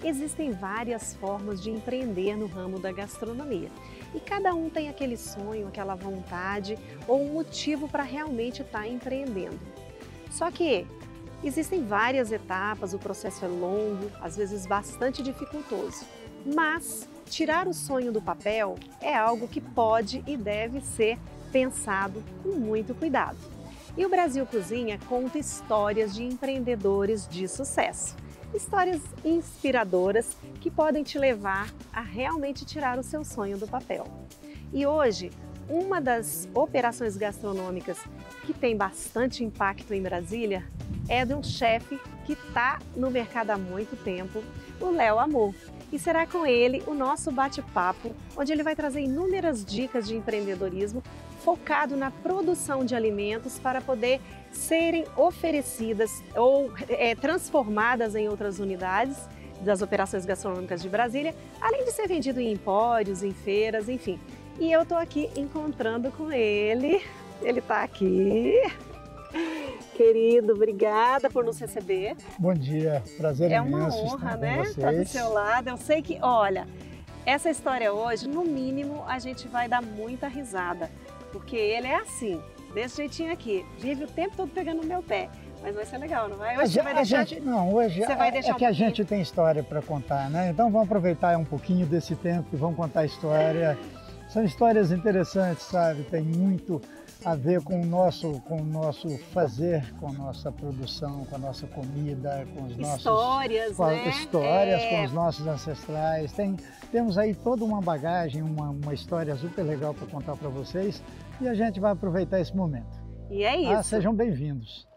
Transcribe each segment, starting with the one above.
Existem várias formas de empreender no ramo da gastronomia e cada um tem aquele sonho, aquela vontade ou um motivo para realmente estar empreendendo. Só que existem várias etapas, o processo é longo, às vezes bastante dificultoso, mas tirar o sonho do papel é algo que pode e deve ser pensado com muito cuidado. E o Brasil Cozinha conta histórias de empreendedores de sucesso. Histórias inspiradoras que podem te levar a realmente tirar o seu sonho do papel. E hoje, uma das operações gastronômicas que tem bastante impacto em Brasília é de um chefe que está no mercado há muito tempo, o Léo Amor. E será com ele o nosso bate-papo, onde ele vai trazer inúmeras dicas de empreendedorismo focado na produção de alimentos para poder serem oferecidas ou transformadas em outras unidades das operações gastronômicas de Brasília, além de ser vendido em empórios, em feiras, enfim. E eu estou aqui encontrando com ele está aqui. Querido, obrigada por nos receber. Bom dia, prazer imenso. É uma honra, né? Estar do seu lado. Eu sei que, olha, essa história hoje, no mínimo, a gente vai dar muita risada, porque ele é assim, desse jeitinho aqui, vive o tempo todo pegando no meu pé. Mas vai ser legal, não vai? Hoje você vai deixar... hoje você vai deixar que a gente tem história para contar, né? Então vamos aproveitar um pouquinho desse tempo e vamos contar a história. São histórias interessantes, sabe? Tem muito a ver com o nosso fazer, com a nossa produção, com a nossa comida, com os nossos... Histórias, né? Histórias com os nossos ancestrais. Temos aí toda uma bagagem, uma história super legal para contar para vocês e a gente vai aproveitar esse momento. E é isso. Sejam bem-vindos.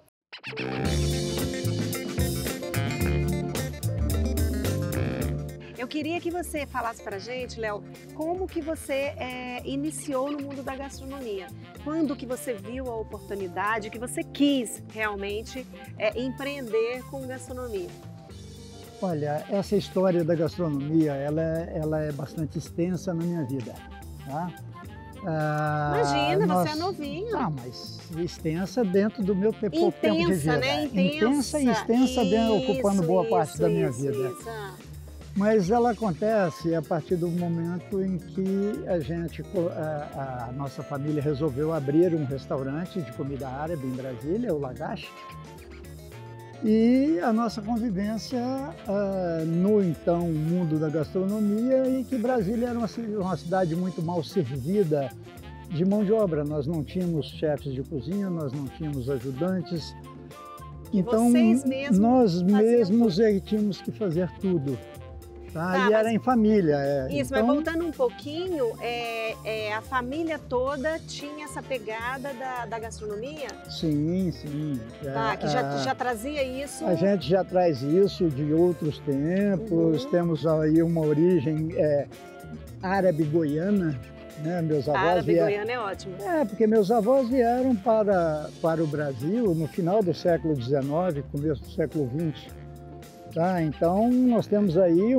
Eu queria que você falasse para a gente, Léo, como que você iniciou no mundo da gastronomia? Quando que você viu a oportunidade, que você quis realmente empreender com gastronomia? Olha, essa história da gastronomia, ela é bastante extensa na minha vida, tá? Imagina, você é novinho. Mas extensa dentro do meu pouco tempo de vida. Né? Intensa e extensa, ocupando boa parte da minha vida. Mas ela acontece a partir do momento em que a nossa família resolveu abrir um restaurante de comida árabe em Brasília, o Lagash. E a nossa convivência no então mundo da gastronomia, e que Brasília era uma cidade muito mal servida de mão de obra. Nós não tínhamos chefes de cozinha, nós não tínhamos ajudantes. Então nós mesmos tínhamos que fazer tudo. E era em família. Isso, então... mas voltando um pouquinho, a família toda tinha essa pegada da gastronomia? Sim, sim. Que já trazia isso? A gente já traz isso de outros tempos, temos aí uma origem árabe-goiana, né? Meus avós árabe-goiana é ótimo. Porque meus avós vieram para o Brasil no final do século XIX, começo do século XX. Então nós temos aí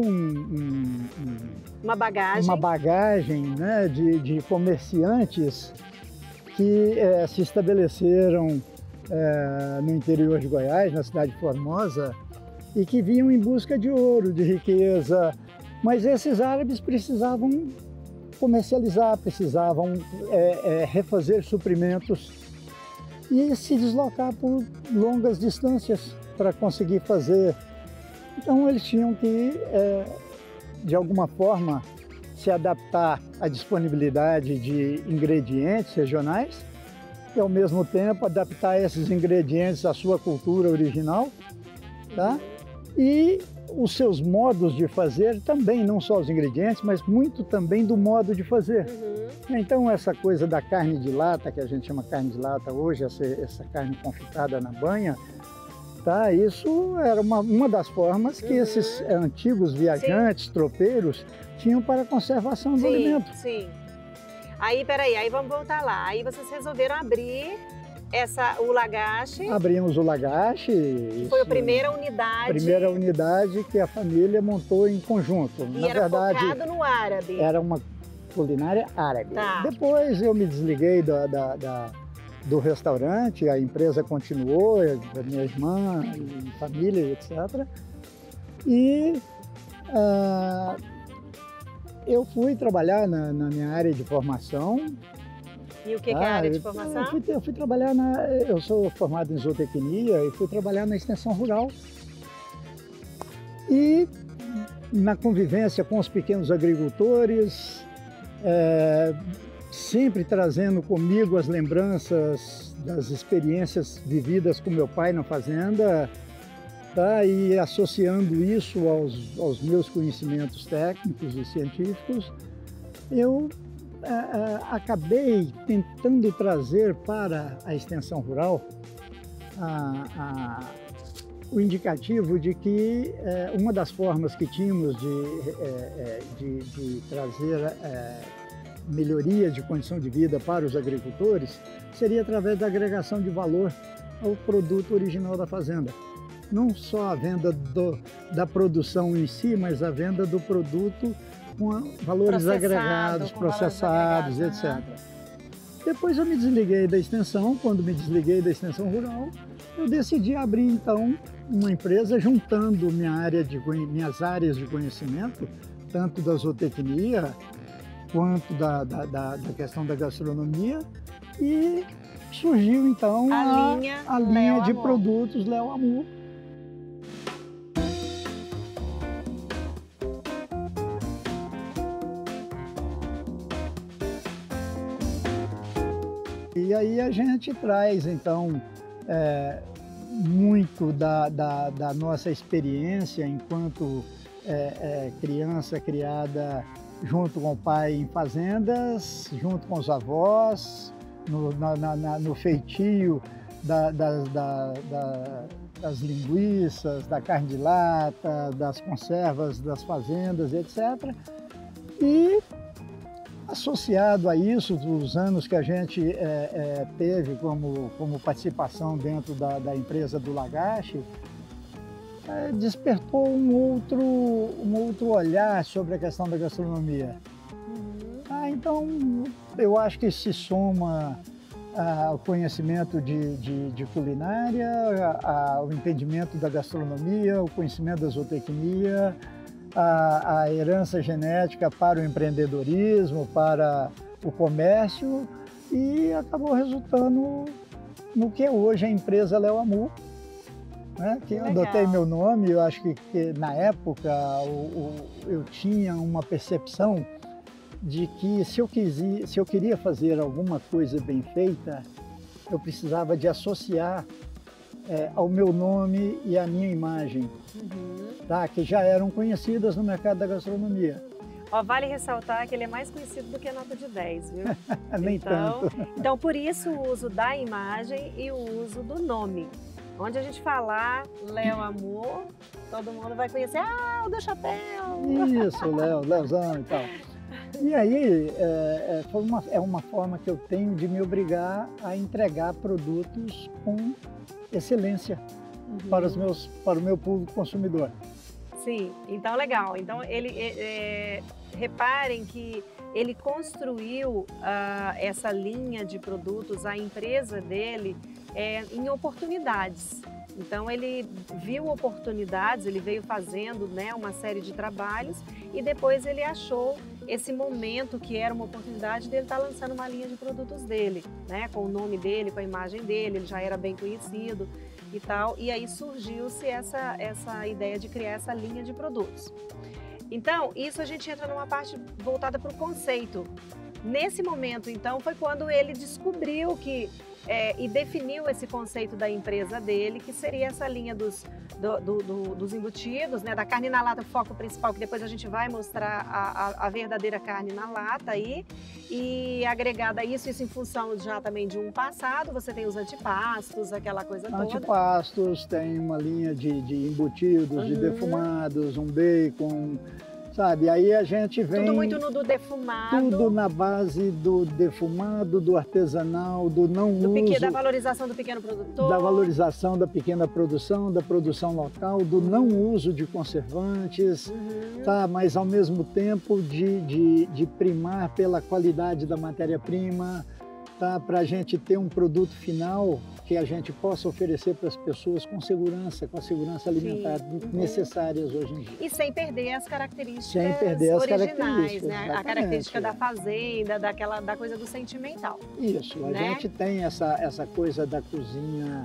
uma bagagem, né, de comerciantes que se estabeleceram no interior de Goiás, na cidade de Formosa, e que vinham em busca de ouro, de riqueza. Mas esses árabes precisavam comercializar, precisavam refazer suprimentos e se deslocar por longas distâncias para conseguir fazer. Então eles tinham que, de alguma forma, se adaptar à disponibilidade de ingredientes regionais e, ao mesmo tempo, adaptar esses ingredientes à sua cultura original, tá? E os seus modos de fazer também, não só os ingredientes, mas muito também do modo de fazer. Então essa coisa da carne de lata, que a gente chama carne de lata hoje, essa carne confitada na banha, isso era uma das formas que esses antigos viajantes, tropeiros, tinham para a conservação do alimento. Sim. Aí, peraí, vamos voltar lá. Aí vocês resolveram abrir o Lagash. Abrimos o Lagash. Que foi a primeira unidade. Primeira unidade que a família montou em conjunto. E era focado no árabe. Era uma culinária árabe. Depois eu me desliguei do restaurante, a empresa continuou, a minha irmã, família, etc. E Ah, eu fui trabalhar na minha área de formação. E o que é a área de formação? Eu fui trabalhar eu sou formado em zootecnia e fui trabalhar na extensão rural. E na convivência com os pequenos agricultores, sempre trazendo comigo as lembranças das experiências vividas com meu pai na fazenda, tá? E associando isso aos meus conhecimentos técnicos e científicos, eu acabei tentando trazer para a extensão rural o indicativo de que uma das formas que tínhamos de trazer melhoria de condição de vida para os agricultores seria através da agregação de valor ao produto original da fazenda. Não só a venda da produção em si, mas a venda do produto com valores agregados, processados, etc. Depois eu me desliguei da extensão. Quando me desliguei da extensão rural, eu decidi abrir então uma empresa juntando minhas áreas de conhecimento, tanto da zootecnia quanto da questão da gastronomia, e surgiu então a linha de produtos Léo Amor. E aí a gente traz então muito da nossa experiência enquanto criança criada junto com o pai em fazendas, junto com os avós, no feitio das linguiças, da carne de lata, das conservas das fazendas, etc. E associado a isso, dos anos que a gente teve como participação dentro da empresa do Lagache, despertou um outro olhar sobre a questão da gastronomia. Então, eu acho que se soma o conhecimento de culinária, o entendimento da gastronomia, o conhecimento da zootecnia, a herança genética para o empreendedorismo, para o comércio, e acabou resultando no que hoje é a empresa Léo Amor, né? Que eu adotei meu nome. Eu acho que na época eu tinha uma percepção de que se eu queria fazer alguma coisa bem feita, eu precisava de associar ao meu nome e à minha imagem, tá? Que já eram conhecidas no mercado da gastronomia. Vale ressaltar que ele é mais conhecido do que a nota de 10, viu? Nem tanto. Então, por isso o uso da imagem e o uso do nome. Onde a gente falar Léo Amor, todo mundo vai conhecer, o do chapéu. Isso, Léozão e tal. E aí, é uma forma que eu tenho de me obrigar a entregar produtos com excelência para o meu público consumidor. Sim, então legal. Então, reparem que ele construiu essa linha de produtos, a empresa dele, em oportunidades. Então ele viu oportunidades, ele veio fazendo, né, uma série de trabalhos, e depois ele achou esse momento que era uma oportunidade dele estar lançando uma linha de produtos dele, né, com o nome dele, com a imagem dele. Ele já era bem conhecido e tal, e aí surgiu-se essa ideia de criar essa linha de produtos. Então, isso a gente entra numa parte voltada para o conceito. Nesse momento, então, foi quando ele descobriu e definiu esse conceito da empresa dele, que seria essa linha dos embutidos, né, da carne na lata, o foco principal, que depois a gente vai mostrar a verdadeira carne na lata aí, e agregada a isso em função já também de um passado, você tem os antipastos, aquela coisa toda. Antipastos, tem uma linha de embutidos, de defumados, um bacon, sabe? Aí a gente vem... Tudo muito no do defumado. Tudo na base do defumado, do artesanal, do não uso... Da valorização do pequeno produtor. Da valorização da pequena produção, da produção local, do não uso de conservantes, tá? Mas ao mesmo tempo de primar pela qualidade da matéria-prima, tá? Para a gente ter um produto final que a gente possa oferecer para as pessoas com segurança, com a segurança alimentar necessárias hoje em dia. E sem perder as características Sem perder as originais, características, né? A exatamente. característica da fazenda, da coisa do sentimental. Isso, a né? gente tem essa coisa da cozinha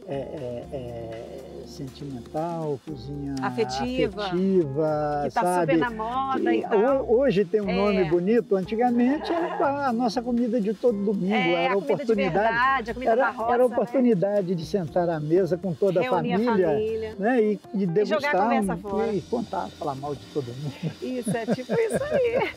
sentimental, cozinha afetiva, que está sabe? super na moda e tal. Hoje tem um nome bonito, antigamente era a nossa comida de todo domingo, era a oportunidade, de verdade, a comida da roça, era a oportunidade de sentar à mesa com toda a família, né? e degustar jogar a conversa fora. E contar, falar mal de todo mundo. Isso, é tipo isso aí.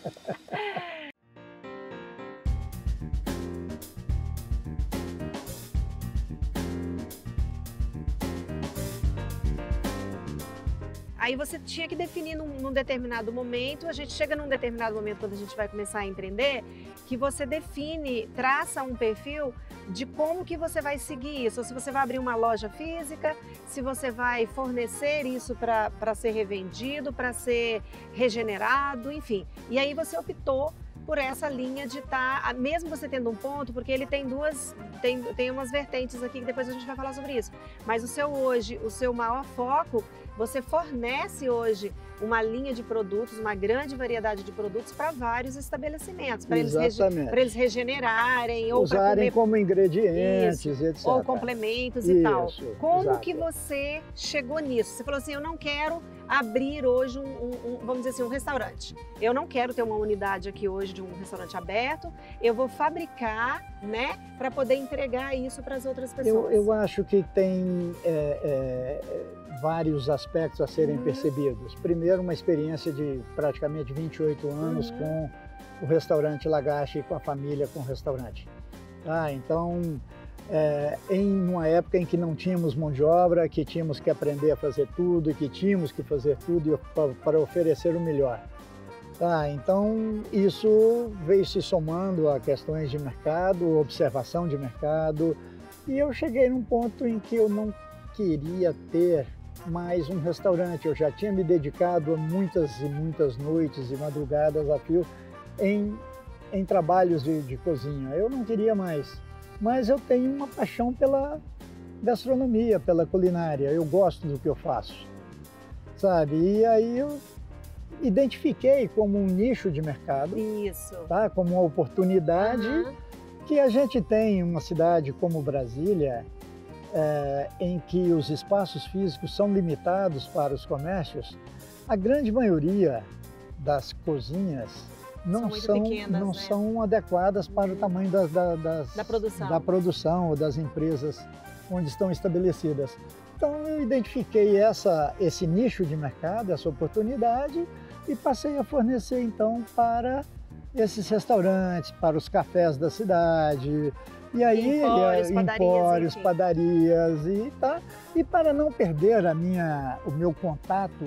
Aí você tinha que definir num determinado momento, a gente chega num determinado momento quando a gente vai começar a empreender, que você define, traça um perfil de como que você vai seguir isso, ou se você vai abrir uma loja física, se você vai fornecer isso para ser revendido, para ser regenerado, enfim. E aí você optou por essa linha de estar, mesmo você tendo um ponto, porque ele tem tem umas vertentes aqui que depois a gente vai falar sobre isso, mas o seu maior foco, você fornece hoje uma linha de produtos, uma grande variedade de produtos para vários estabelecimentos, para eles regenerarem, ou usarem como ingredientes, etc. Ou complementos e tal. Como que você chegou nisso? Você falou assim, eu não quero abrir hoje vamos dizer assim, um restaurante. Eu não quero ter uma unidade aqui hoje de um restaurante aberto, eu vou fabricar, né, para poder entregar isso para as outras pessoas. Eu acho que tem vários aspectos a serem percebidos. Primeiro, uma experiência de praticamente 28 anos com o restaurante Lagache e com a família com o restaurante. Então, em uma época em que não tínhamos mão de obra, que tínhamos que aprender a fazer tudo, que tínhamos que fazer tudo para oferecer o melhor. Então, isso veio se somando a questões de mercado, observação de mercado, e eu cheguei num ponto em que eu não queria ter mais um restaurante. Eu já tinha me dedicado a muitas e muitas noites e madrugadas a fio em trabalhos de cozinha. Eu não queria mais, mas eu tenho uma paixão pela gastronomia, pela culinária. Eu gosto do que eu faço, sabe? E aí eu identifiquei como um nicho de mercado, como uma oportunidade que a gente tem em uma cidade como Brasília, em que os espaços físicos são limitados para os comércios. A grande maioria das cozinhas não são adequadas para o tamanho da produção ou das empresas onde estão estabelecidas. Então eu identifiquei esse nicho de mercado, essa oportunidade, e passei a fornecer então para esses restaurantes, para os cafés da cidade, e aí empórios, padarias e para não perder o meu contato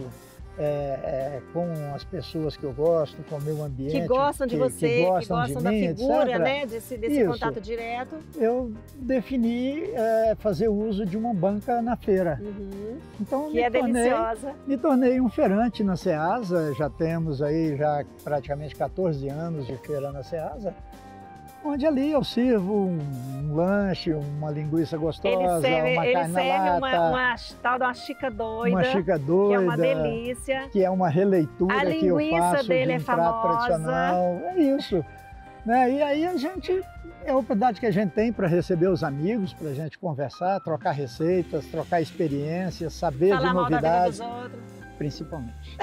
com as pessoas que eu gosto, com o meu ambiente, que gostam de você, que gostam da figura, etc. né, desse contato direto. Eu defini fazer uso de uma banca na feira. Então deliciosa. Me tornei um feirante na Ceasa. Já temos aí praticamente 14 anos de feira na Ceasa, onde ali eu sirvo um lanche, uma linguiça gostosa, uma carne na lata. Ele serve uma tal de uma chica doida. Uma chica doida. Que é uma delícia. Que é uma releitura que eu faço A linguiça dele é prato tradicional. É isso. Né? E aí é a oportunidade que a gente tem para receber os amigos, para a gente conversar, trocar receitas, trocar experiências, saber de novidades. Falar mal da vida dos outros. Principalmente.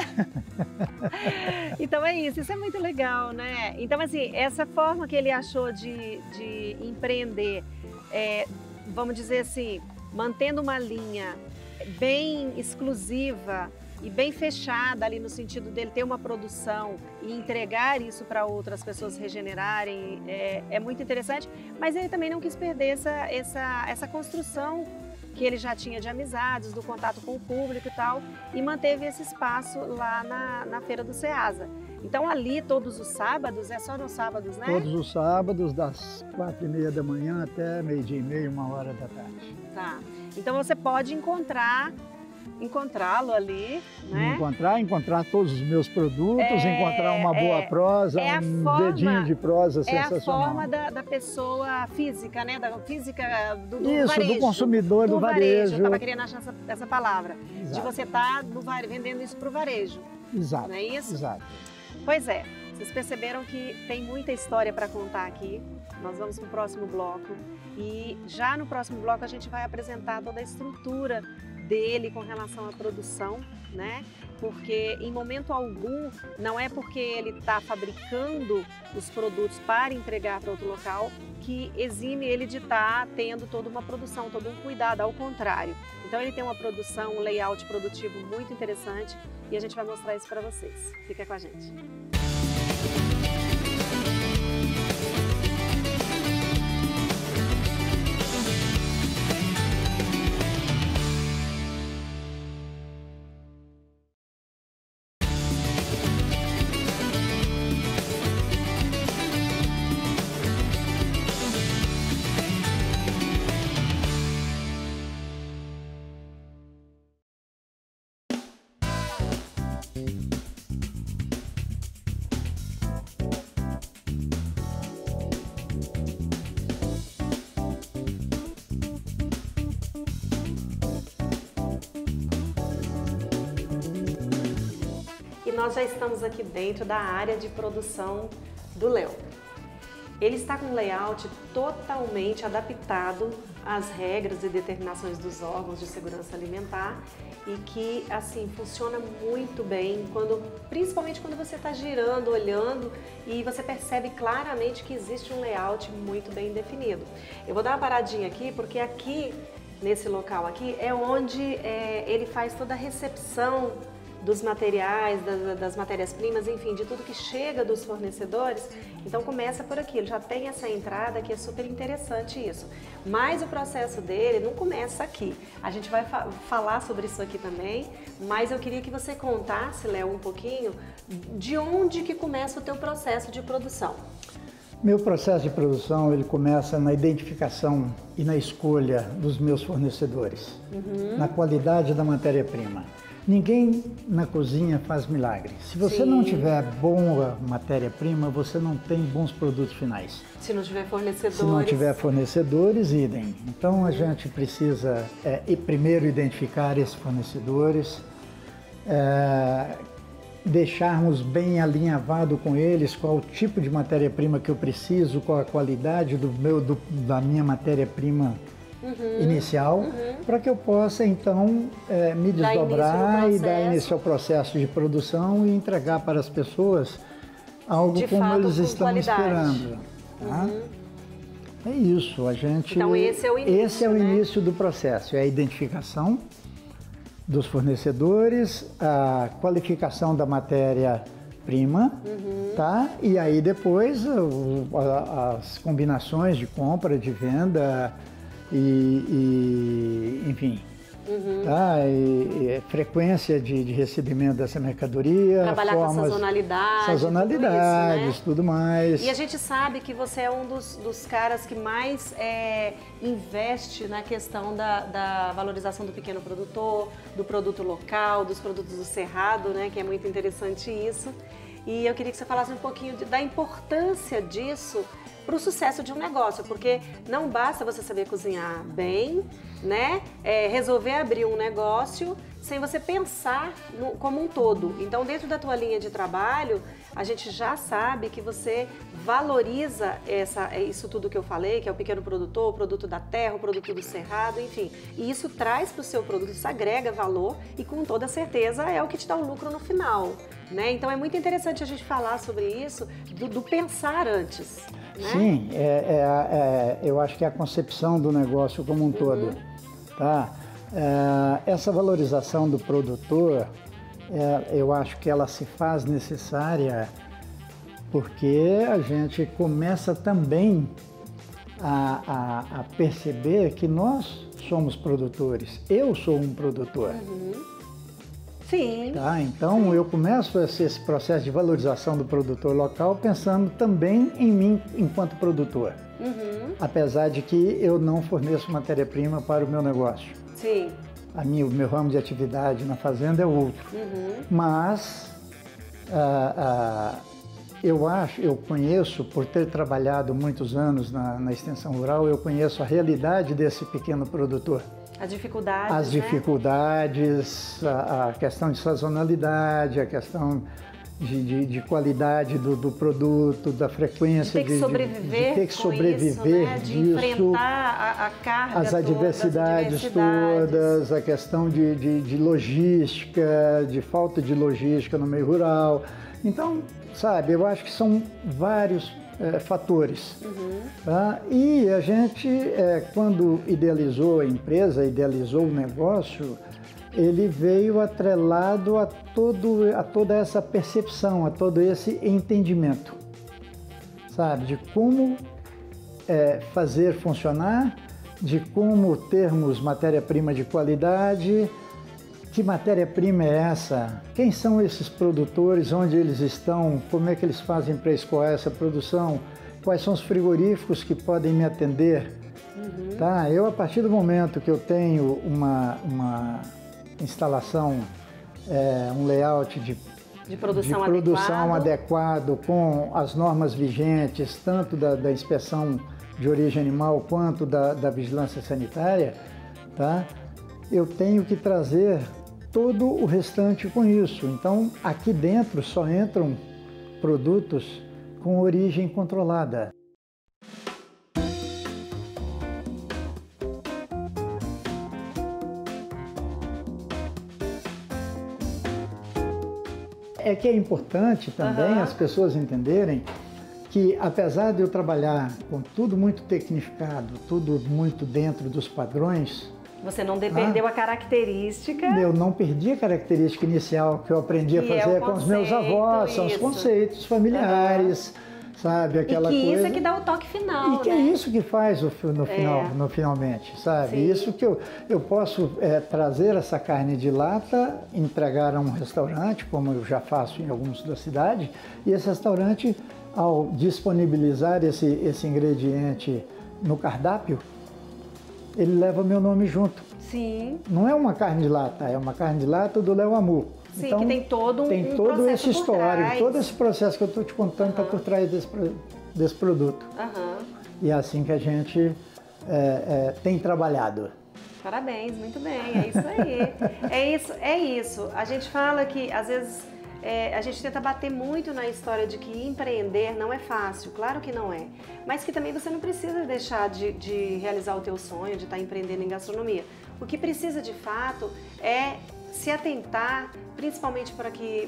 Então é isso é muito legal, né? Então assim, essa forma que ele achou de empreender, vamos dizer assim, mantendo uma linha bem exclusiva e bem fechada ali no sentido dele ter uma produção e entregar isso para outras pessoas regenerarem, é muito interessante, mas ele também não quis perder essa construção que ele já tinha de amizades, do contato com o público e tal, e manteve esse espaço lá na Feira do Ceasa. Então ali todos os sábados, é só nos sábados, né? Todos os sábados, das 4h30 da manhã até 12h30, 1h da tarde. Tá. Então você pode encontrar encontrá-lo ali, né? Encontrar todos os meus produtos, encontrar uma boa prosa, dedinho de prosa sensacional. É a forma da pessoa física, né? Da física do Isso, varejo. Do consumidor, do varejo. Eu estava querendo achar essa palavra. Exato. De você estar vendendo isso para o varejo. Exato. Não é isso? Exato. Pois é. Vocês perceberam que tem muita história para contar aqui. Nós vamos para o próximo bloco. E já no próximo bloco a gente vai apresentar toda a estrutura dele com relação à produção, né? Porque em momento algum, não é porque ele está fabricando os produtos para entregar para outro local que exime ele de estar tendo toda uma produção, todo um cuidado, ao contrário. Então ele tem uma produção, um layout produtivo muito interessante e a gente vai mostrar isso para vocês. Fica com a gente. Nós já estamos aqui dentro da área de produção do Léo. Ele está com um layout totalmente adaptado às regras e determinações dos órgãos de segurança alimentar e que, assim, funciona muito bem, principalmente quando você está girando, olhando e você percebe claramente que existe um layout muito bem definido. Eu vou dar uma paradinha aqui, porque aqui, nesse local aqui, é onde ele faz toda a recepção dos materiais, das matérias-primas, enfim, de tudo que chega dos fornecedores. Então começa por aqui, ele já tem essa entrada que é super interessante isso. Mas o processo dele não começa aqui. A gente vai falar sobre isso aqui também, mas eu queria que você contasse, Léo, um pouquinho de onde que começa o teu processo de produção. Meu processo de produção, ele começa na identificação e na escolha dos meus fornecedores, na qualidade da matéria-prima. Ninguém na cozinha faz milagre. Se você não tiver boa matéria-prima, você não tem bons produtos finais. Se não tiver fornecedores. Se não tiver fornecedores, idem. Então a gente precisa primeiro identificar esses fornecedores, deixarmos bem alinhavado com eles qual o tipo de matéria-prima que eu preciso, qual a qualidade da minha matéria-prima inicial, para que eu possa então me desdobrar e dar início ao processo de produção e entregar para as pessoas algo de como fato, eles estão esperando. Tá? É isso, a gente. Então esse é o início. Esse é o início do processo, é a identificação dos fornecedores, a qualificação da matéria-prima, tá? E aí depois as combinações de compra, de venda enfim, tá? E frequência de recebimento dessa mercadoria, trabalhar com sazonalidades, tudo mais. E a gente sabe que você é um dos caras que mais investe na questão da valorização do pequeno produtor, do produto local, dos produtos do cerrado, né? Que é muito interessante isso. E eu queria que você falasse um pouquinho da importância disso para o sucesso de um negócio, porque não basta você saber cozinhar bem, né? Resolver abrir um negócio sem você pensar como um todo. Então, dentro da tua linha de trabalho, a gente já sabe que você valoriza isso tudo que eu falei, que é o pequeno produtor, o produto da terra, o produto do cerrado, enfim. E isso traz para o seu produto, isso agrega valor e com toda certeza é o que te dá o lucro no final, né? Então é muito interessante a gente falar sobre isso, do pensar antes. Né? Sim, eu acho que é a concepção do negócio como um todo. Tá? Essa valorização do produtor, eu acho que ela se faz necessária porque a gente começa também a perceber que nós somos produtores. Eu sou um produtor. Sim. Tá? Então eu começo esse processo de valorização do produtor local pensando também em mim enquanto produtor. Apesar de que eu não forneço matéria-prima para o meu negócio. Sim. o meu ramo de atividade na fazenda é outro. Mas eu conheço, por ter trabalhado muitos anos na extensão rural, eu conheço a realidade desse pequeno produtor. As dificuldades, As dificuldades, a questão de sazonalidade, a questão de qualidade do produto, da frequência de ter que sobreviver, de ter que sobreviver isso, né? disso, de enfrentar a carga as adversidades todas, a questão de logística, de falta de logística no meio rural. Então, sabe, eu acho que são vários fatores. Tá? E a gente, quando idealizou a empresa, idealizou o negócio, ele veio atrelado a toda essa percepção, a todo esse entendimento, sabe, de como fazer funcionar, de como termos matéria-prima de qualidade. Que matéria-prima é essa? Quem são esses produtores? Onde eles estão? Como é que eles fazem para escoar essa produção? Quais são os frigoríficos que podem me atender? Tá? Eu, a partir do momento que eu tenho uma instalação, um layout de produção adequado com as normas vigentes, tanto da inspeção de origem animal quanto da vigilância sanitária, tá? Eu tenho que trazer todo o restante com isso. Então, aqui dentro só entram produtos com origem controlada. É que é importante também as pessoas entenderem que, apesar de eu trabalhar com tudo muito tecnificado, tudo muito dentro dos padrões, você não perdeu a característica. Eu não perdi a característica inicial que eu aprendi a fazer com os meus avós, são os conceitos familiares, sabe? Aquela coisa. Isso é que dá o toque final. E que é isso que faz no finalmente, sabe? Sim. Isso que eu posso trazer essa carne de lata, entregar a um restaurante, como eu já faço em alguns da cidade, e esse restaurante, ao disponibilizar esse ingrediente no cardápio, ele leva meu nome junto. Sim. Não é uma carne de lata, é uma carne de lata do Léo Amu. Sim, então, que tem todo todo esse histórico, todo esse processo que eu estou te contando está por trás desse produto. E é assim que a gente tem trabalhado. Parabéns, muito bem, é isso aí. É isso. A gente fala que, às vezes, a gente tenta bater muito na história de que empreender não é fácil, claro que não é, mas que também você não precisa deixar de realizar o teu sonho, de estar empreendendo em gastronomia. O que precisa de fato é se atentar, principalmente para que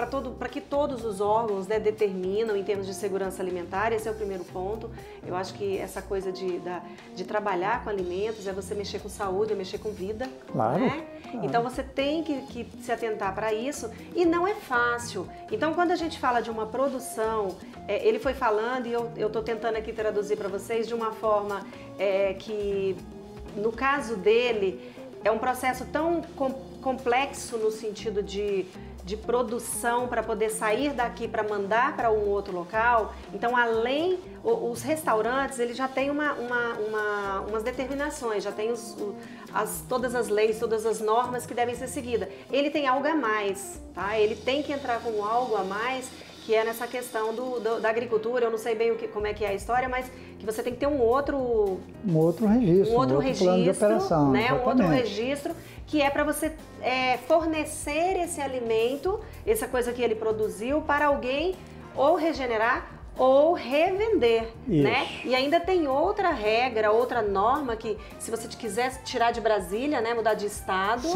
todos os órgãos, né, determinam em termos de segurança alimentar. Esse é o primeiro ponto. Eu acho que essa coisa de trabalhar com alimentos é você mexer com saúde, é mexer com vida. Claro. Né? Claro. Então você tem que se atentar para isso e não é fácil. Então quando a gente fala de uma produção, ele foi falando e eu estou tentando aqui traduzir para vocês de uma forma que, no caso dele, é um processo tão complexo no sentido de produção para poder sair daqui para mandar para um outro local. Então, além, os restaurantes, eles já têm umas determinações, já tem todas as leis, todas as normas que devem ser seguidas. Ele tem algo a mais, tá? Ele tem que entrar com algo a mais, que é nessa questão da agricultura. Eu não sei bem como é que é a história, mas que você tem que ter um outro registro, plano de operação, né? Um outro registro que é para você fornecer esse alimento, essa coisa que ele produziu, para alguém ou regenerar ou revender, né? E ainda tem outra regra, outra norma que, se você quiser tirar de Brasília, né, mudar de estado...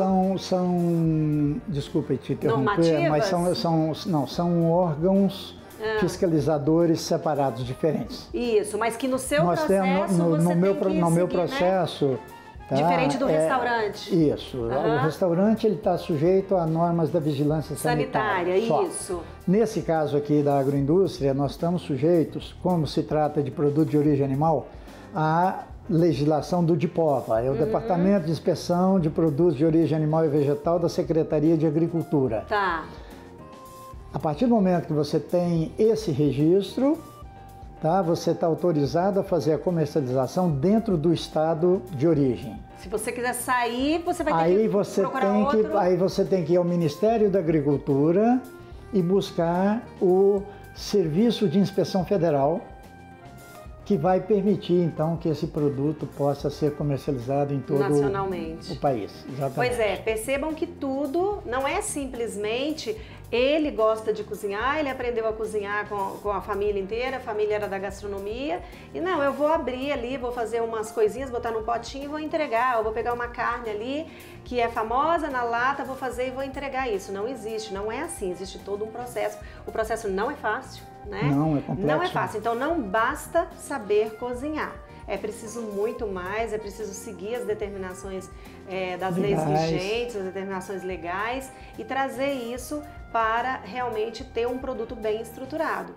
Desculpa te interromper, normativas? Mas são órgãos fiscalizadores separados, diferentes. Isso, mas que no seu Nós processo temos, você tem que no meu seguir, processo... Né? Tá? Diferente do restaurante. Isso. O restaurante está sujeito a normas da vigilância sanitária. Isso. Nesse caso aqui da agroindústria, nós estamos sujeitos, como se trata de produto de origem animal, à legislação do DIPOVA, é o Departamento de Inspeção de Produtos de Origem Animal e Vegetal da Secretaria de Agricultura. Tá. A partir do momento que você tem esse registro, tá? Você está autorizado a fazer a comercialização dentro do estado de origem. Se você quiser sair, você vai ter que procurar outro... Aí você tem que ir ao Ministério da Agricultura e buscar o Serviço de Inspeção Federal, que vai permitir, então, que esse produto possa ser comercializado em todo o país. Exatamente. Pois é, percebam que tudo não é simplesmente ele gosta de cozinhar, ele aprendeu a cozinhar com a família inteira, a família era da gastronomia, e não, eu vou abrir ali, vou fazer umas coisinhas, botar num potinho e vou entregar, ou vou pegar uma carne ali que é famosa na lata, vou fazer e vou entregar isso. Não existe, não é assim, existe todo um processo. O processo não é fácil, né? Não, é complexo. Não é fácil, então não basta saber cozinhar. É preciso muito mais, é preciso seguir as determinações das leis vigentes, as determinações legais e trazer isso para realmente ter um produto bem estruturado.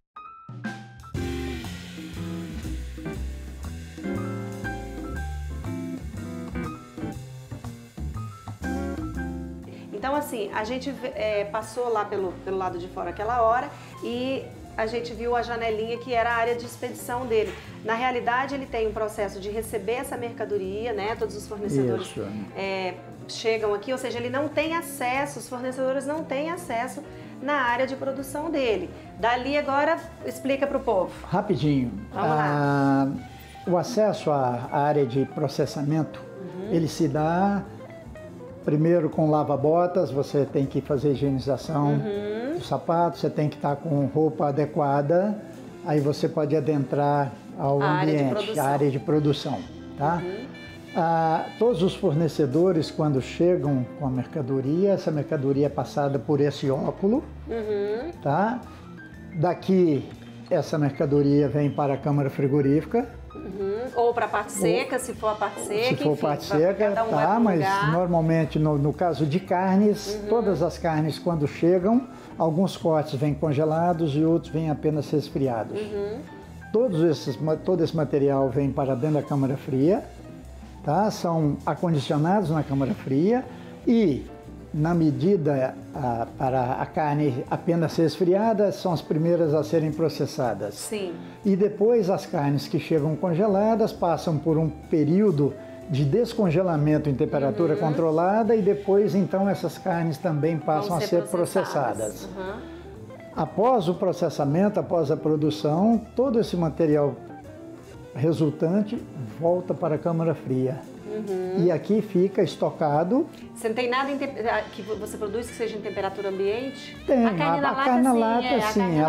Então assim, a gente passou lá pelo lado de fora aquela hora e a gente viu a janelinha que era a área de expedição dele. Na realidade, ele tem um processo de receber essa mercadoria, né? Todos os fornecedores chegam aqui, ou seja, ele não tem acesso, os fornecedores não têm acesso na área de produção dele. Dali agora, explica para o povo. Rapidinho. Vamos lá. O acesso à área de processamento, ele se dá primeiro com lava-botas, você tem que fazer higienização do sapato, você tem que estar com roupa adequada, aí você pode adentrar ao ambiente, a área de produção, tá? Todos os fornecedores, quando chegam com a mercadoria, essa mercadoria é passada por esse óculo, tá? Daqui, essa mercadoria vem para a câmara frigorífica. Ou para a parte seca, se for a parte seca. Se for parte seca, tá, mas normalmente no caso de carnes, todas as carnes quando chegam, alguns cortes vêm congelados e outros vêm apenas resfriados. Todo esse material vem para dentro da câmara fria, tá? São acondicionados na câmara fria e, na medida para a carne apenas resfriada, são as primeiras a serem processadas. Sim. E depois as carnes que chegam congeladas passam por um período de descongelamento em temperatura controlada e depois então essas carnes também passam a ser processadas. Após o processamento, após a produção, todo esse material resultante volta para a câmara fria. E aqui fica estocado. Você não tem nada que você produz que seja em temperatura ambiente? Tem, a carne na lata sim,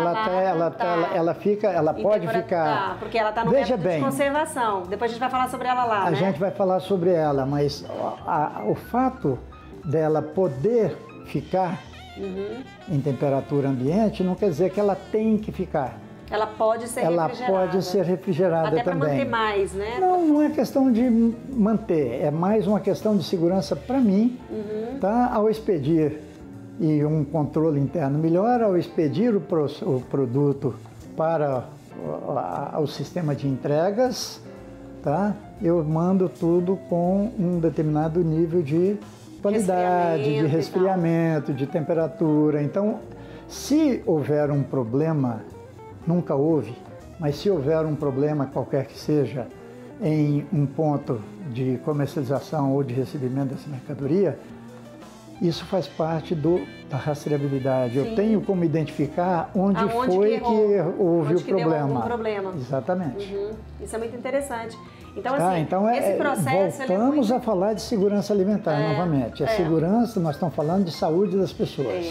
ela pode ficar. Porque ela está no método de conservação. Depois a gente vai falar sobre ela lá, A gente vai falar sobre ela, mas o fato dela poder ficar em temperatura ambiente não quer dizer que ela tem que ficar. Ela pode ser refrigerada. Ela pode ser refrigerada também. Até para manter mais, né? Não é questão de manter, é mais uma questão de segurança para mim, tá? Ao expedir e um controle interno melhor, ao expedir o produto para o sistema de entregas, tá? Eu mando tudo com um determinado nível de qualidade, de resfriamento, de temperatura. Então, se houver um problema, nunca houve, mas se houver um problema qualquer que seja em um ponto de comercialização ou de recebimento dessa mercadoria, isso faz parte da rastreabilidade. Eu tenho como identificar onde foi que houve o problema. Deu algum problema. Exatamente. Isso é muito interessante. Então, assim, esse processo... Voltamos a falar de segurança alimentar novamente. A segurança, nós estamos falando de saúde das pessoas.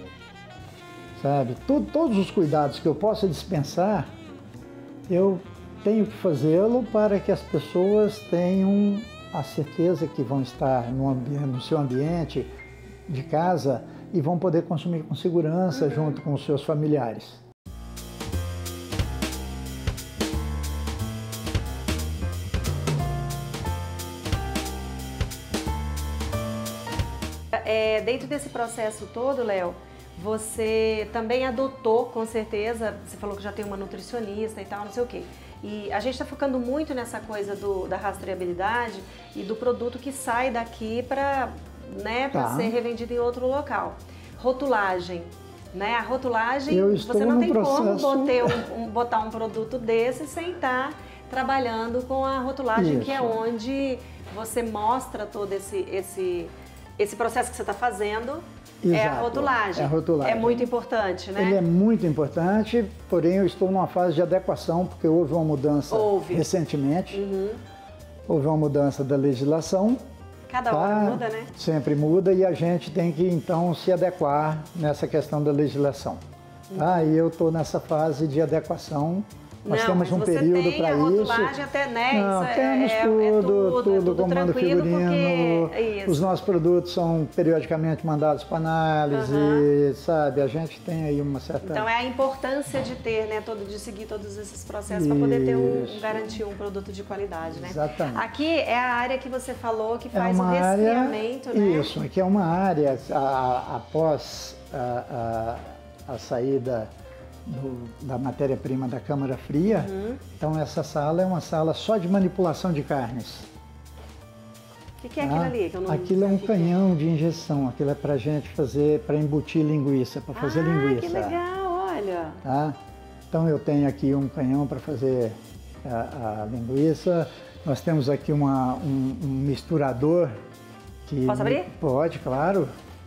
Sabe? Todos os cuidados que eu possa dispensar, eu tenho que fazê-lo para que as pessoas tenham a certeza que vão estar no seu ambiente de casa e vão poder consumir com segurança junto com os seus familiares. Dentro desse processo todo, Léo, você também adotou, com certeza, você falou que já tem uma nutricionista e tal, não sei o quê. E a gente está focando muito nessa coisa da rastreabilidade e do produto que sai daqui para ser revendido em outro local. Rotulagem. Né? A rotulagem, Eu estou você não no tem processo... como botar um produto desse sem estar trabalhando com a rotulagem, Isso. que é onde você mostra todo esse processo que você está fazendo. Exato, é a rotulagem. É a rotulagem. É muito importante, né? Ele é muito importante, porém eu estou numa fase de adequação, porque houve uma mudança recentemente. Houve uma mudança da legislação. Cada hora muda, né? Sempre muda e a gente tem que então se adequar nessa questão da legislação. Tá? E eu estou nessa fase de adequação. Nós temos um período para isso. Até, né? Não, isso temos tudo, comando figurino. Porque... Os nossos produtos são periodicamente mandados para análise, sabe? A gente tem aí uma certa... Então é a importância de ter, né? De seguir todos esses processos para poder ter garantir um produto de qualidade, né? Exatamente. Aqui é a área que você falou que faz o resfriamento, área, né? Isso, aqui é uma área após a saída da matéria-prima da câmara fria. Então essa sala é uma sala só de manipulação de carnes. O que é aquilo ali? Que eu não aquilo é um canhão de injeção, aquilo é para gente fazer, para embutir linguiça, para fazer linguiça. Que legal, olha! Tá? Então eu tenho aqui um canhão para fazer a linguiça, nós temos aqui um misturador que... Posso abrir? Pode, claro.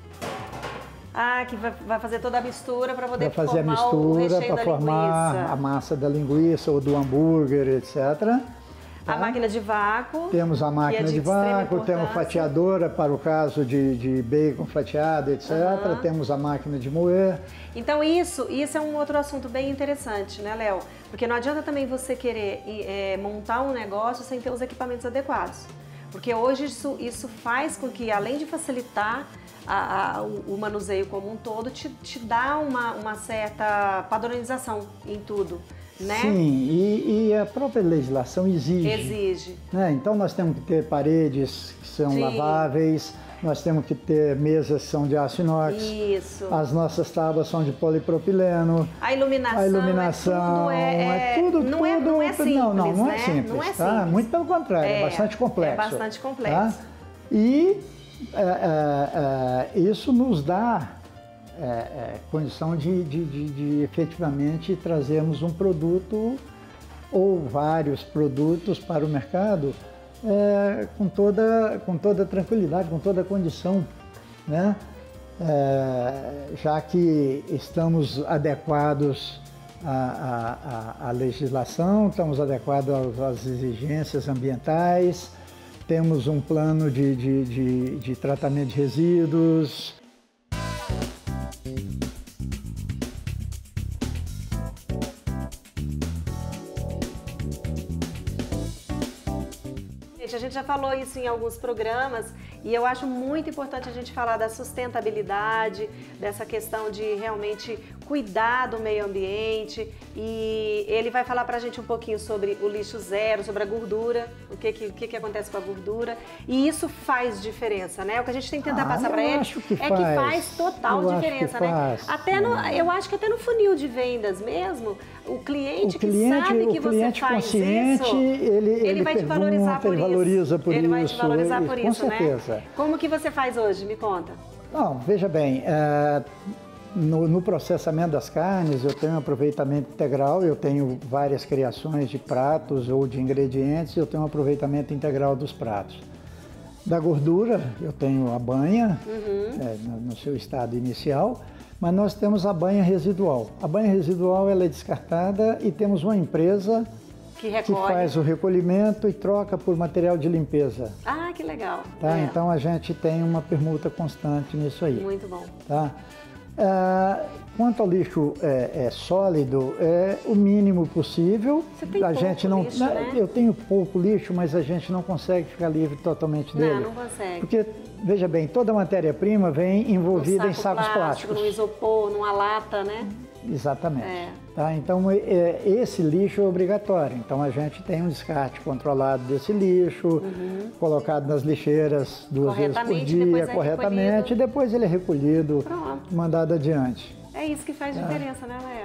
Que vai fazer toda a mistura para poder fazer formar a mistura, para formar a massa da linguiça ou do hambúrguer, etc. A máquina de vácuo. Temos a máquina de vácuo, temos fatiadora para o caso de bacon fatiado, etc. Temos a máquina de moer. Então isso é um outro assunto bem interessante, né, Léo? Porque não adianta também você querer montar um negócio sem ter os equipamentos adequados. Porque hoje isso faz com que, além de facilitar o manuseio como um todo, te dá uma certa padronização em tudo, né? Sim, e a própria legislação exige. Né? Então nós temos que ter paredes que são laváveis, nós temos que ter mesas que são de aço inox. Isso. As nossas tábuas são de polipropileno. A iluminação é tudo não é simples, não é simples, não é tá? simples. Muito pelo contrário, é bastante complexo. É bastante complexo. Tá? E isso nos dá condição de efetivamente trazermos um produto ou vários produtos para o mercado com toda tranquilidade, com toda condição, né? Já que estamos adequados à legislação, estamos adequados às exigências ambientais, temos um plano de tratamento de resíduos. A gente já falou isso em alguns programas e eu acho muito importante a gente falar da sustentabilidade, dessa questão de realmente cuidar do meio ambiente, e ele vai falar pra gente um pouquinho sobre o lixo zero, sobre a gordura, o que acontece com a gordura, e isso faz diferença, né? O que a gente tem que tentar passar para ele que faz total diferença, né? Eu acho que até no funil de vendas mesmo, o cliente que sabe que você faz isso, ele vai te valorizar por isso. Ele vai te valorizar por isso, com certeza. Né? Como que você faz hoje? Me conta. Não, veja bem, no processamento das carnes eu tenho aproveitamento integral, eu tenho várias criações de pratos ou de ingredientes, eu tenho um aproveitamento integral dos pratos. Da gordura eu tenho a banha, no seu estado inicial, mas nós temos a banha residual. A banha residual ela é descartada e temos uma empresa que faz o recolhimento e troca por material de limpeza. Ah, que legal. Tá? Então a gente tem uma permuta constante nisso aí. Muito bom. Tá? Quanto ao lixo sólido, é o mínimo possível. Você tem pouco lixo, né? Eu tenho pouco lixo, mas a gente não consegue ficar livre totalmente dele. Não consegue. Porque, veja bem, toda matéria-prima vem envolvida em sacos plásticos. No isopor, numa lata, né? Exatamente. Tá? Então, esse lixo é obrigatório. Então, a gente tem um descarte controlado desse lixo, colocado nas lixeiras 2 vezes por dia, corretamente, e depois ele é recolhido, mandado adiante. É isso que faz diferença, né, Léo?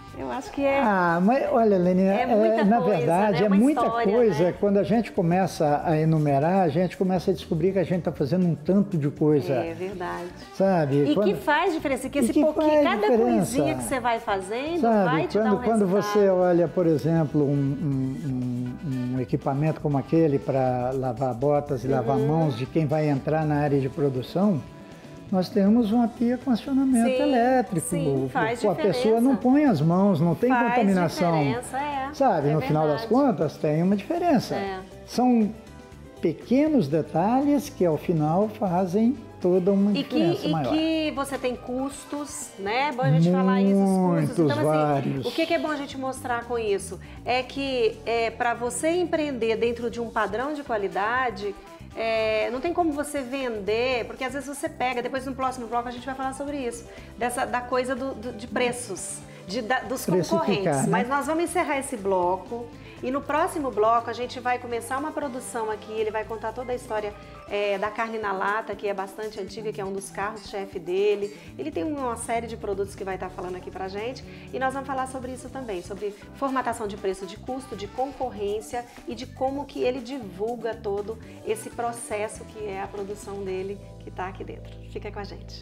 Eu acho que é... Mas olha, Lênia, na verdade, né? é muita história, coisa. né? Quando a gente começa a enumerar, a gente começa a descobrir que a gente está fazendo um tanto de coisa. É verdade. Sabe? E que faz diferença, que esse pouquinho, cada coisinha que você vai fazendo, vai te dar um quando resultado. você olha, por exemplo, um equipamento como aquele para lavar botas e lavar mãos de quem vai entrar na área de produção, nós temos uma pia com acionamento elétrico. Sim, faz a pessoa não põe as mãos, não tem contaminação. Diferença, Sabe, no final das contas tem uma diferença. São pequenos detalhes que ao final fazem toda uma diferença maior. E que você tem custos, né? É bom a gente falar isso, os custos. Então, vários. O que é bom a gente mostrar com isso? É que para você empreender dentro de um padrão de qualidade, não tem como você vender, porque às vezes você pega, depois no próximo bloco a gente vai falar sobre isso, da coisa de preços, dos concorrentes. Né? Mas nós vamos encerrar esse bloco e no próximo bloco a gente vai começar uma produção aqui, ele vai contar toda a história da carne na lata, que é bastante antiga, que é um dos carros-chefe dele. Ele tem uma série de produtos que vai estar falando aqui pra gente e nós vamos falar sobre isso também, sobre formatação de preço, de custo, de concorrência e de como que ele divulga todo esse processo que é a produção dele que está aqui dentro. Fica com a gente.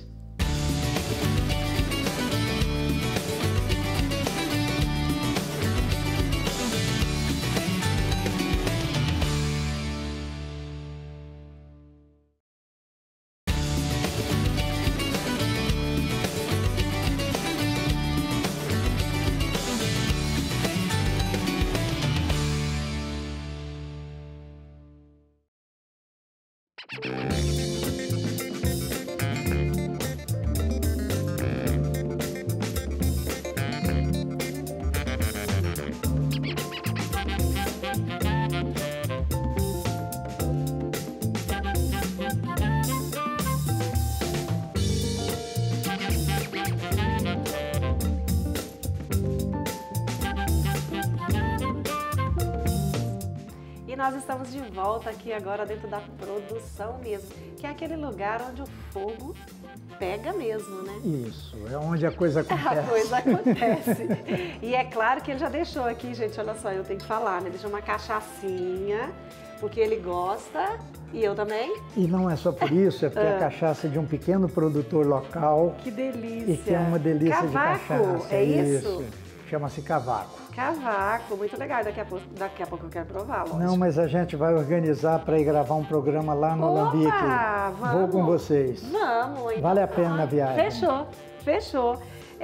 Nós estamos de volta aqui agora dentro da produção mesmo, que é aquele lugar onde o fogo pega mesmo, né? Isso, é onde a coisa acontece. A coisa acontece. E é claro que ele já deixou aqui, gente, olha só, eu tenho que falar, né? Deixou uma cachaçinha, porque ele gosta e eu também. E não é só por isso, é porque a cachaça é de um pequeno produtor local. Que delícia! E que é uma delícia Cavaco, de cachaça. É isso? Chama-se Cavaco. Cavaco, muito legal. Daqui a pouco eu quero provar, lógico. Não, mas a gente vai organizar para ir gravar um programa lá no Alambique. Vamos. Vou com vocês. Vamos. Então. Vale a pena a viagem. Fechou.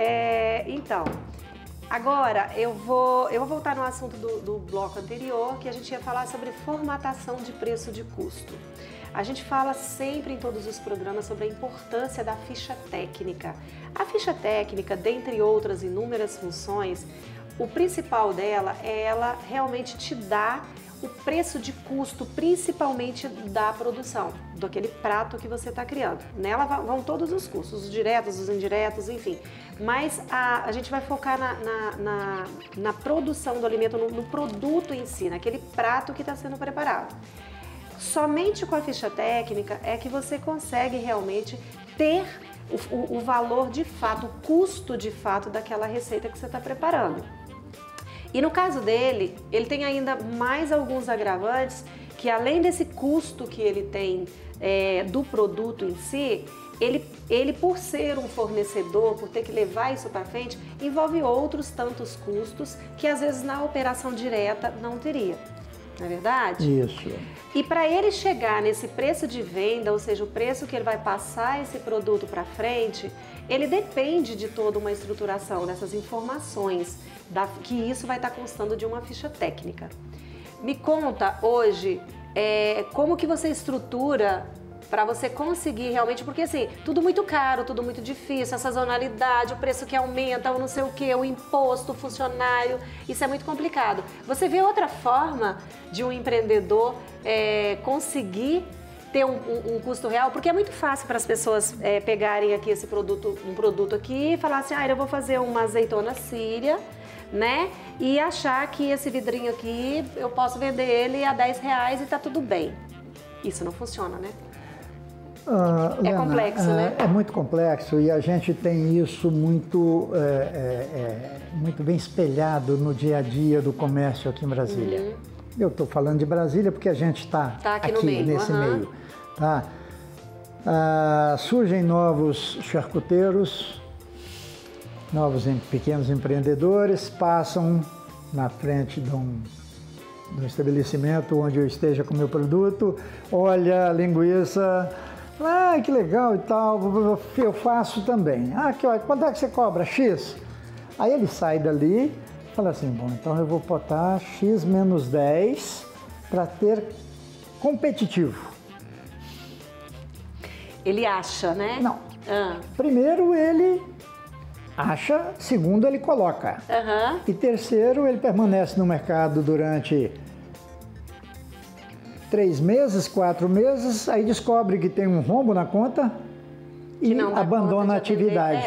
Então, agora eu vou voltar no assunto do bloco anterior, que a gente ia falar sobre formatação de preço de custo. A gente fala sempre em todos os programas sobre a importância da ficha técnica. A ficha técnica, dentre outras inúmeras funções, o principal dela é ela realmente te dar o preço de custo, principalmente da produção, daquele prato que você está criando. Nela vão todos os custos, os diretos, os indiretos, enfim. Mas a gente vai focar na produção do alimento, no produto em si, naquele prato que está sendo preparado. Somente com a ficha técnica é que você consegue realmente ter o valor de fato, o custo de fato daquela receita que você está preparando. E no caso dele, ele tem ainda mais alguns agravantes que, além desse custo que ele tem do produto em si, ele por ser um fornecedor, por ter que levar isso para frente, envolve outros tantos custos que às vezes na operação direta não teria. Não é verdade? Isso. E para ele chegar nesse preço de venda, ou seja, o preço que ele vai passar esse produto para frente, ele depende de toda uma estruturação dessas informações, que isso vai estar constando de uma ficha técnica. Me conta hoje como que você estrutura para você conseguir realmente, porque assim, tudo muito caro, tudo muito difícil, a sazonalidade, o preço que aumenta, o não sei o que, o imposto, o funcionário, isso é muito complicado. Você vê outra forma de um empreendedor conseguir ter um custo real? Porque é muito fácil para as pessoas pegarem aqui um produto aqui e falar assim, eu vou fazer uma azeitona síria, né? E achar que esse vidrinho aqui, eu posso vender ele a R$10 e tá tudo bem. Isso não funciona, né? É complexo, né? É muito complexo e a gente tem isso muito, muito bem espelhado no dia a dia do comércio aqui em Brasília. Eu estou falando de Brasília porque a gente está aqui no meio. nesse meio. Tá? Surgem novos charcuteiros, novos pequenos empreendedores, passam na frente de um estabelecimento onde eu esteja com o meu produto, olha a linguiça, que legal e tal, eu faço também. Aqui, olha, quanto é que você cobra? X? Aí ele sai dali e fala assim, bom, então eu vou botar X menos 10 para ter competitivo. Ele acha, né? Não. Primeiro ele acha, segundo ele coloca. E terceiro, ele permanece no mercado durante 3 meses, 4 meses, aí descobre que tem um rombo na conta e abandona a atividade.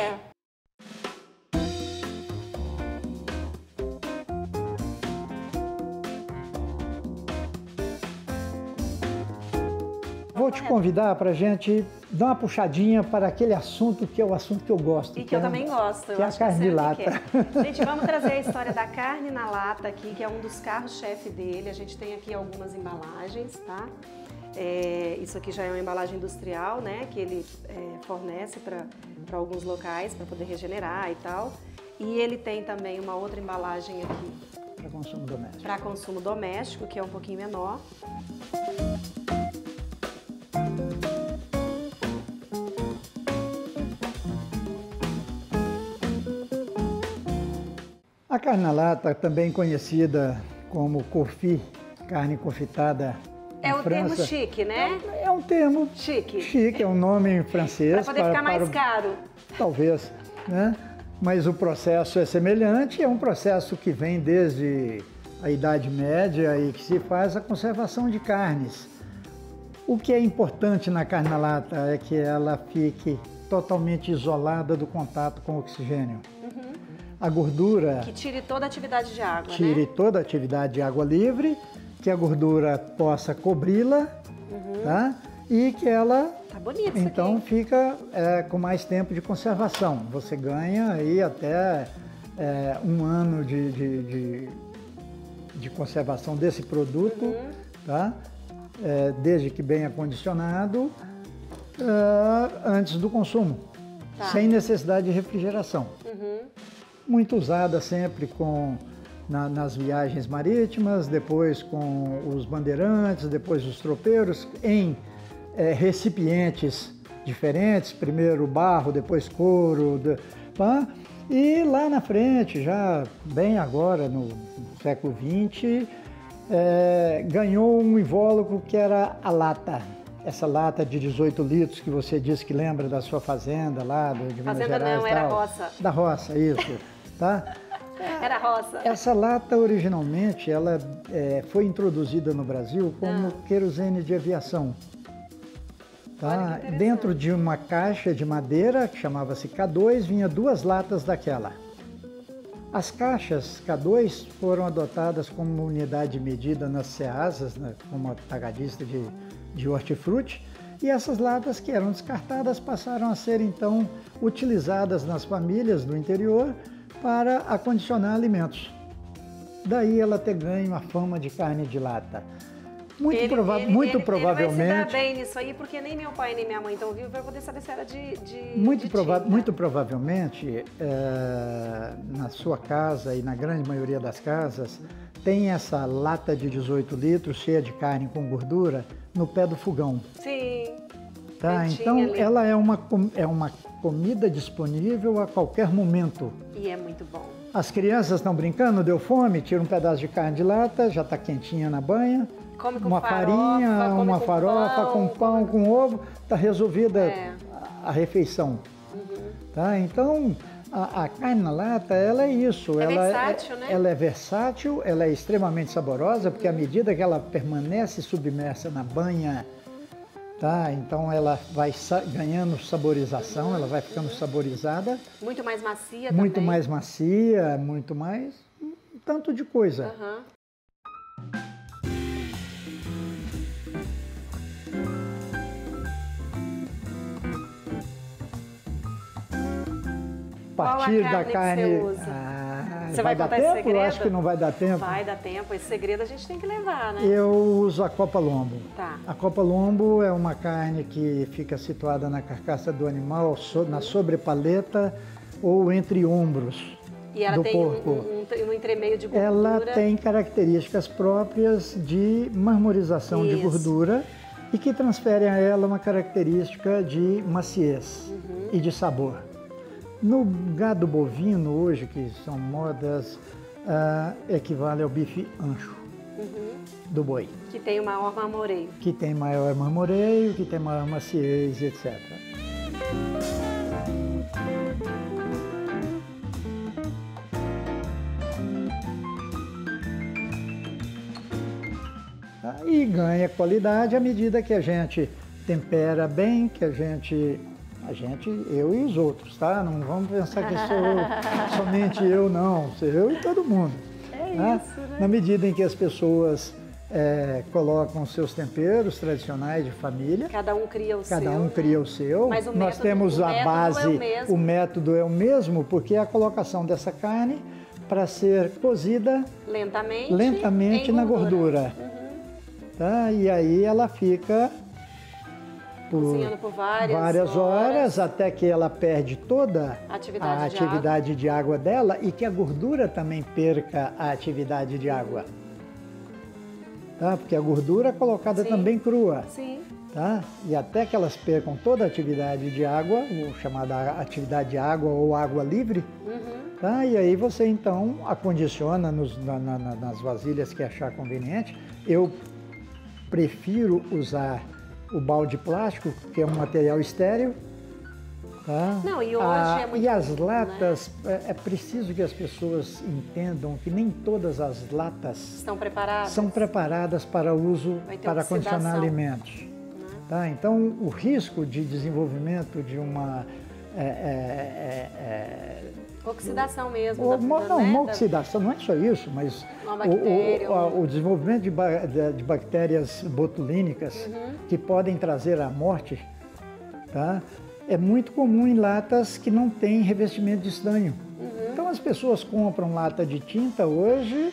Vou te convidar para a gente dar uma puxadinha para aquele assunto que é o assunto que eu gosto. E que eu também gosto. Que é a carne de lata. Gente, vamos trazer a história da carne na lata aqui, que é um dos carros-chefe dele. A gente tem aqui algumas embalagens, tá? Isso aqui já é uma embalagem industrial, né? Que ele fornece para alguns locais, para poder regenerar e tal. E ele tem também uma outra embalagem aqui. Para consumo doméstico. Para consumo doméstico, que é um pouquinho menor. A carne na lata, também conhecida como confit, carne confitada em É um termo França, chique, né? É um termo chique. Chique, é um nome em francês. Para poder ficar mais caro. Talvez, né? Mas o processo é semelhante, é um processo que vem desde a Idade Média e que se faz a conservação de carnes. O que é importante na carne na lata é que ela fique totalmente isolada do contato com o oxigênio. A gordura... Que tire toda a atividade de água, Tire toda a atividade de água livre, que a gordura possa cobri-la, tá? E que ela, tá bonito então, aqui. fica com mais tempo de conservação. Você ganha aí até 1 ano de conservação desse produto, tá? Desde que bem acondicionado, antes do consumo, sem necessidade de refrigeração. Muito usada sempre nas viagens marítimas, depois com os bandeirantes, depois os tropeiros, em recipientes diferentes, primeiro barro, depois couro, e lá na frente, já bem agora, no século XX, ganhou um invólucro que era a lata. Essa lata de 18 litros que você disse que lembra da sua fazenda lá, de Minas Gerais. Fazenda não, era roça. Da roça, isso. Tá? Era roça. Essa lata, originalmente, ela foi introduzida no Brasil como querosene de aviação. Tá? Dentro de uma caixa de madeira, que chamava-se K2, vinha 2 latas daquela. As caixas K2 foram adotadas como unidade de medida nas ceasas, né, como atacadista de hortifruti, e essas latas que eram descartadas passaram a ser, então, utilizadas nas famílias do interior para acondicionar alimentos. Daí ela ter ganho a fama de carne de lata. Muito provavelmente... Ele vai se dar bem nisso aí, porque nem meu pai nem minha mãe estão vivos para poder saber se era de Muito provavelmente, na sua casa e na grande maioria das casas, tem essa lata de 18 litros cheia de carne com gordura no pé do fogão. Sim. Tá? Então, ali. ela é uma comida disponível a qualquer momento. E é muito bom. As crianças estão brincando, deu fome, tira um pedaço de carne de lata, já está quentinha na banha. Come com uma farinha, uma farofa, com pão, com ovo, está resolvida a refeição. Tá? Então, a carne na lata, ela é isso. É versátil, né? Ela é versátil, ela é extremamente saborosa, porque à medida que ela permanece submersa na banha, tá? Então ela vai ganhando saborização, ela vai ficando saborizada. Muito mais macia muito também. Mais macia, muito mais... tanto de coisa. partir Qual a da carne. que você usa? Você vai dar contar esse tempo? segredo? Eu acho que não vai dar tempo. Vai dar tempo. Esse segredo a gente tem que levar, né? Eu uso a copa lombo. Tá. A copa lombo é uma carne que fica situada na carcaça do animal, na sobrepaleta ou entre ombros. E ela do tem porco. um entremeio de gordura. Ela tem características próprias de marmorização de gordura e que transferem a ela uma característica de maciez e de sabor. No gado bovino hoje, que são modas, equivale ao bife ancho do boi. Que tem o maior marmoreio. Que tem maior marmoreio, que tem maior maciez, etc. E ganha qualidade à medida que a gente tempera bem, que a gente, eu e os outros, tá? Não vamos pensar que sou somente eu, não. Sou eu e todo mundo. É né? isso, né? Na medida em que as pessoas colocam seus temperos tradicionais de família. Cada um cria o seu. Cada um cria o seu. Mas Nós temos a base, o método é o mesmo, porque é a colocação dessa carne para ser cozida lentamente na gordura. Tá? E aí ela fica cozinhando por várias horas até que ela perde toda a atividade de água dela e que a gordura também perca a atividade de água. Tá? Porque a gordura é colocada também crua. Sim. Tá? E até que elas percam toda a atividade de água, ou chamada atividade de água ou água livre, tá? E aí você então acondiciona nas vasilhas que achar conveniente. Eu prefiro usar o balde plástico, que é um material estéril. Tá? Não, e hoje é muito e as comum, latas, né? é preciso que as pessoas entendam que nem todas as latas são preparadas para uso, para condicionar alimentos. Tá? Então, o risco de desenvolvimento de uma... oxidação mesmo. Uma oxidação, não é só isso, mas o desenvolvimento de bactérias botulínicas que podem trazer a morte, tá? É muito comum em latas que não têm revestimento de estanho. Então as pessoas compram lata de tinta hoje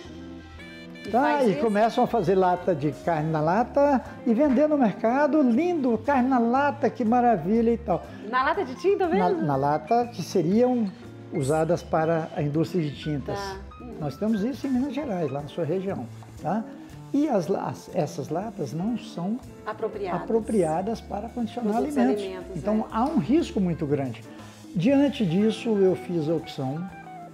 e começam a fazer lata de carne na lata e vender no mercado, lindo, carne na lata, que maravilha e tal. Na lata de tinta mesmo? Na lata que seriam usadas para a indústria de tintas. Tá. Nós temos isso em Minas Gerais, lá na sua região. Tá? E essas latas não são apropriadas para condicionar alimentos. Então há um risco muito grande. Diante disso, eu fiz a opção,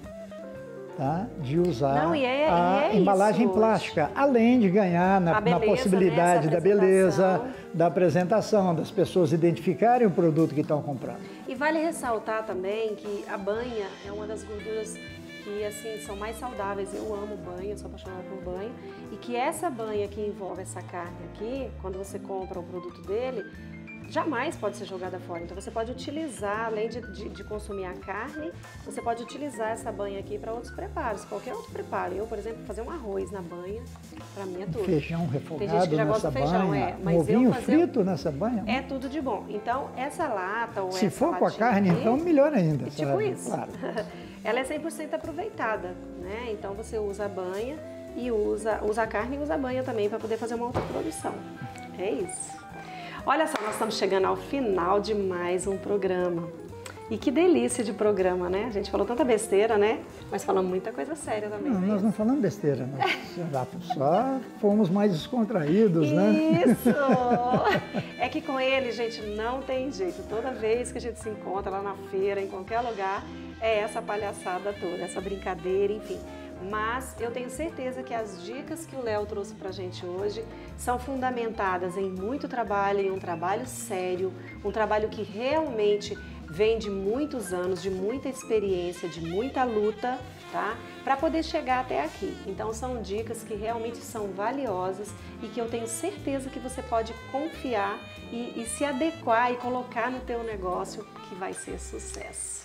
tá, de usar a embalagem plástica, além de ganhar na possibilidade da beleza, da apresentação, das pessoas identificarem o produto que estão comprando. E vale ressaltar também que a banha é uma das gorduras que assim são mais saudáveis. Eu amo banha, sou apaixonada por banha, e que essa banha que envolve essa carne aqui, quando você compra o produto dele, jamais pode ser jogada fora. Então você pode utilizar, além de consumir a carne, você pode utilizar essa banha aqui para outros preparos, qualquer outro preparo. Eu, por exemplo, fazer um arroz na banha, para mim é tudo. Feijão refogado Tem gente que já gosta nessa de feijão, banha, mas um ovinho frito nessa banha. É tudo de bom. Então essa lata ou se for com a carne, aqui, então melhor ainda. Tipo isso. Claro. Ela é 100% aproveitada, né? Então você usa a banha e usa a carne e usa a banha também para poder fazer uma outra produção. É isso. Olha só, nós estamos chegando ao final de mais um programa. E que delícia de programa, né? A gente falou tanta besteira, né? Mas falamos muita coisa séria também. Não, nós não falamos besteira, nós só fomos mais descontraídos, né? Isso! É que com ele, gente, não tem jeito. Toda vez que a gente se encontra lá na feira, em qualquer lugar, é essa palhaçada toda, essa brincadeira, enfim. Mas eu tenho certeza que as dicas que o Léo trouxe pra gente hoje são fundamentadas em muito trabalho, em um trabalho sério, um trabalho que realmente vem de muitos anos, de muita experiência, de muita luta, tá? Para poder chegar até aqui. Então são dicas que realmente são valiosas e que eu tenho certeza que você pode confiar e se adequar e colocar no teu negócio, que vai ser sucesso.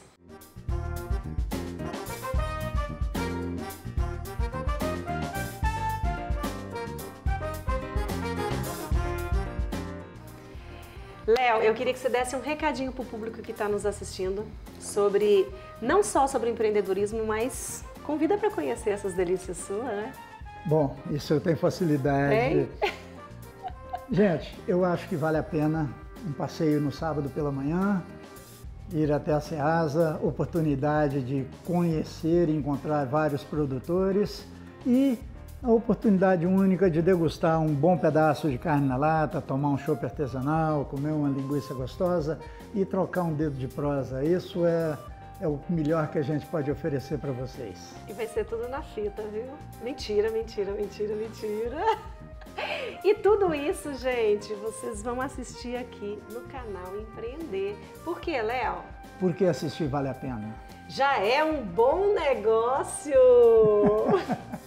Léo, eu queria que você desse um recadinho para o público que está nos assistindo sobre, não só sobre empreendedorismo, mas convida para conhecer essas delícias suas, né? Bom, isso eu tenho facilidade. Tem? Gente, eu acho que vale a pena um passeio no sábado pela manhã, ir até a Ceasa, oportunidade de conhecer e encontrar vários produtores e a oportunidade única de degustar um bom pedaço de carne na lata, tomar um chopp artesanal, comer uma linguiça gostosa e trocar um dedo de prosa. Isso é o melhor que a gente pode oferecer para vocês. E vai ser tudo na fita, viu? Mentira, mentira, mentira, mentira. E tudo isso, gente, vocês vão assistir aqui no canal Empreender. Por quê, Léo? Porque assistir vale a pena. Já é um bom negócio!